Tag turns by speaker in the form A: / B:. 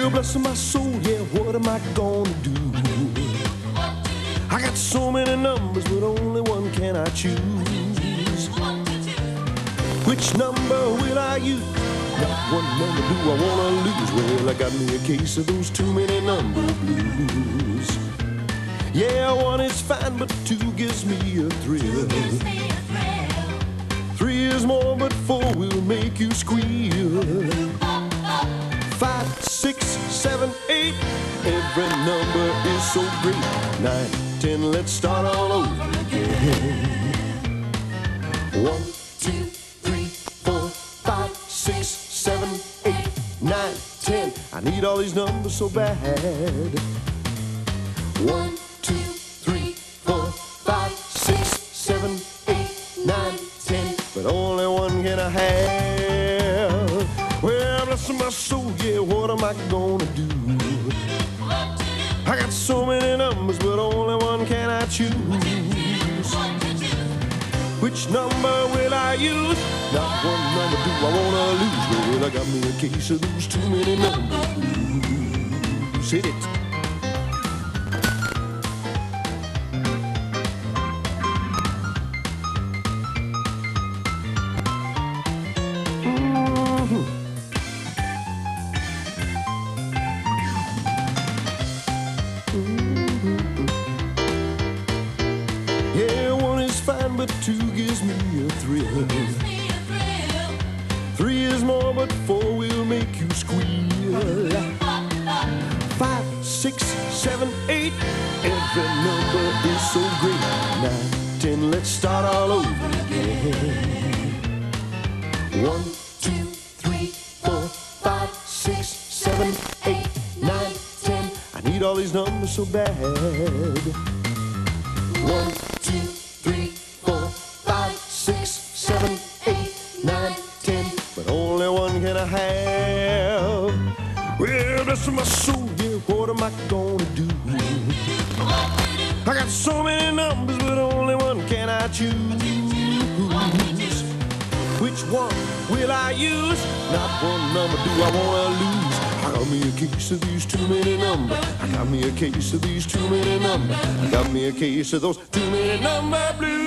A: Well, bless my soul, yeah, what am I gonna do? I got so many numbers, but only one can I choose. Which number will I use? Not one number do I wanna lose. Well, I got me a case of those too many number blues. Yeah, one is fine, but two gives me a thrill. Three is more, but four will make you squeal. 5, 6, 7, 8. Every number is so great. 9, 10, let's start all over again. 1, 2, 3, 4, 5, 6, 7, 8, 9, 10. I need all these numbers so bad. 1, 2, 3, 4, 5, 6, 7, 8, 9, 10. But only one can I have. Well, bless my soul, yeah, what am I gonna do? I got so many numbers, but only one can I choose. Which number will I use? Not one number do I wanna lose. Well, I got me a case of those too many number blues. Hit it. Yeah, one is fine, but two gives me a thrill. 3 is more, but 4 will make you squeal. 5, 6, 7, 8. Every number is so great. 9, 10, let's start all over again. 1, 2, 3, 4, 5, 6, 7, 8, 9, 10. I need all these numbers so bad. 1, 2, 3, 4, 5, 6, 7, 8, 9, 10. But only one can I have. Well, bless my soul, yeah, what am I gonna do? I got so many numbers, but only one can I choose. Which one will I use? Not one number do I wanna lose. I got me a case of these too many numbers. I got me a case of these too many numbers. I got me a case of those too many number blues.